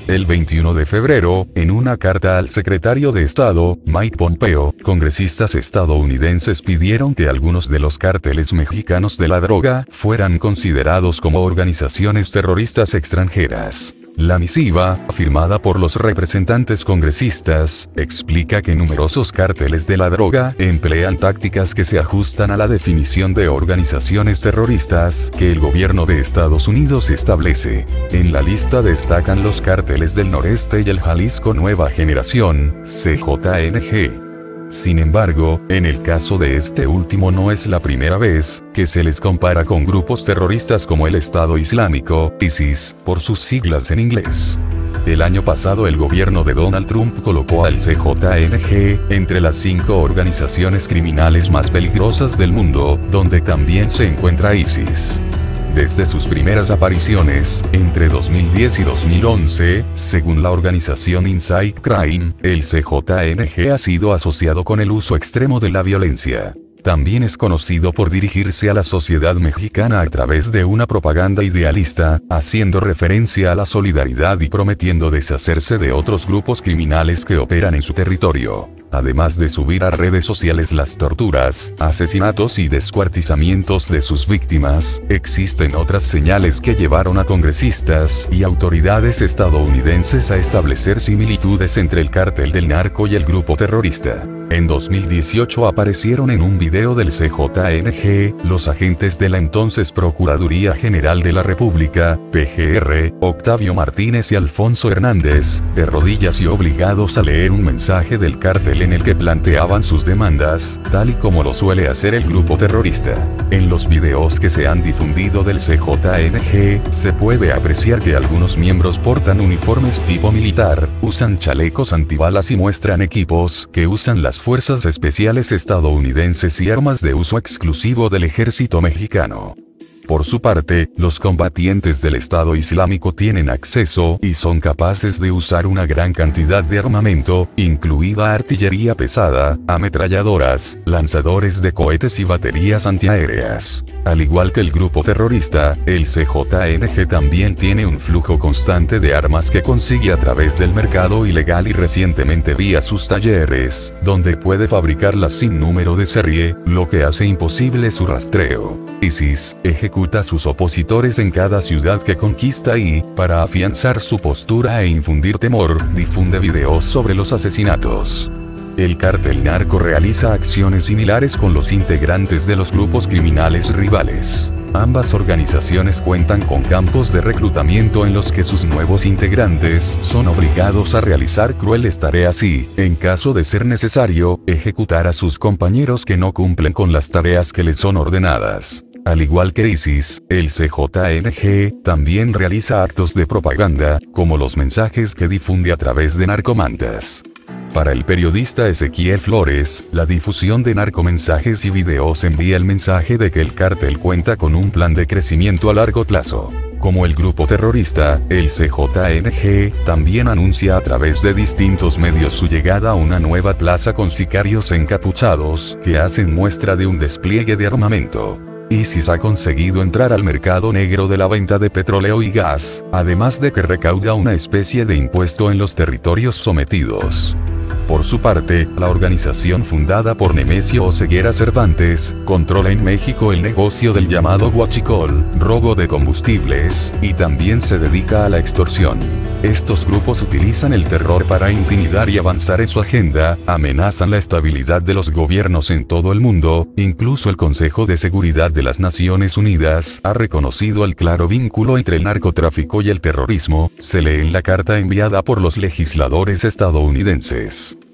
El 21 de febrero, en una carta al secretario de Estado, Mike Pompeo, congresistas estadounidenses pidieron que algunos de los cárteles mexicanos de la droga fueran considerados como organizaciones terroristas extranjeras. La misiva, firmada por los representantes congresistas, explica que numerosos cárteles de la droga emplean tácticas que se ajustan a la definición de organizaciones terroristas que el gobierno de Estados Unidos establece. En la lista destacan los cárteles del Noreste y el Jalisco Nueva Generación, CJNG. Sin embargo, en el caso de este último no es la primera vez que se les compara con grupos terroristas como el Estado Islámico, ISIS, por sus siglas en inglés. El año pasado el gobierno de Donald Trump colocó al CJNG entre las 5 organizaciones criminales más peligrosas del mundo, donde también se encuentra ISIS. Desde sus primeras apariciones, entre 2010 y 2011, según la organización Inside Crime, el CJNG ha sido asociado con el uso extremo de la violencia. También es conocido por dirigirse a la sociedad mexicana a través de una propaganda idealista, haciendo referencia a la solidaridad y prometiendo deshacerse de otros grupos criminales que operan en su territorio. Además de subir a redes sociales las torturas, asesinatos y descuartizamientos de sus víctimas, existen otras señales que llevaron a congresistas y autoridades estadounidenses a establecer similitudes entre el cártel del narco y el grupo terrorista. En 2018 aparecieron en un video del CJNG, los agentes de la entonces Procuraduría General de la República, PGR, Octavio Martínez y Alfonso Hernández, de rodillas y obligados a leer un mensaje del cártel en el que planteaban sus demandas, tal y como lo suele hacer el grupo terrorista. En los videos que se han difundido del CJNG, se puede apreciar que algunos miembros portan uniformes tipo militar, usan chalecos antibalas y muestran equipos que usan las fuerzas especiales estadounidenses y armas de uso exclusivo del ejército mexicano. Por su parte, los combatientes del Estado Islámico tienen acceso y son capaces de usar una gran cantidad de armamento, incluida artillería pesada, ametralladoras, lanzadores de cohetes y baterías antiaéreas. Al igual que el grupo terrorista, el CJNG también tiene un flujo constante de armas que consigue a través del mercado ilegal y recientemente vía sus talleres, donde puede fabricarlas sin número de serie, lo que hace imposible su rastreo. ISIS ejecuta a sus opositores en cada ciudad que conquista y, para afianzar su postura e infundir temor, difunde videos sobre los asesinatos. El cártel narco realiza acciones similares con los integrantes de los grupos criminales rivales. Ambas organizaciones cuentan con campos de reclutamiento en los que sus nuevos integrantes son obligados a realizar crueles tareas y, en caso de ser necesario, ejecutar a sus compañeros que no cumplen con las tareas que les son ordenadas. Al igual que ISIS, el CJNG también realiza actos de propaganda, como los mensajes que difunde a través de narcomantas. Para el periodista Ezequiel Flores, la difusión de narcomensajes y videos envía el mensaje de que el cártel cuenta con un plan de crecimiento a largo plazo. Como el grupo terrorista, el CJNG también anuncia a través de distintos medios su llegada a una nueva plaza con sicarios encapuchados, que hacen muestra de un despliegue de armamento. ISIS ha conseguido entrar al mercado negro de la venta de petróleo y gas, además de que recauda una especie de impuesto en los territorios sometidos. Por su parte, la organización fundada por Nemesio Oseguera Cervantes, controla en México el negocio del llamado huachicol, robo de combustibles, y también se dedica a la extorsión. Estos grupos utilizan el terror para intimidar y avanzar en su agenda, amenazan la estabilidad de los gobiernos en todo el mundo, incluso el Consejo de Seguridad de las Naciones Unidas ha reconocido el claro vínculo entre el narcotráfico y el terrorismo, se lee en la carta enviada por los legisladores estadounidenses.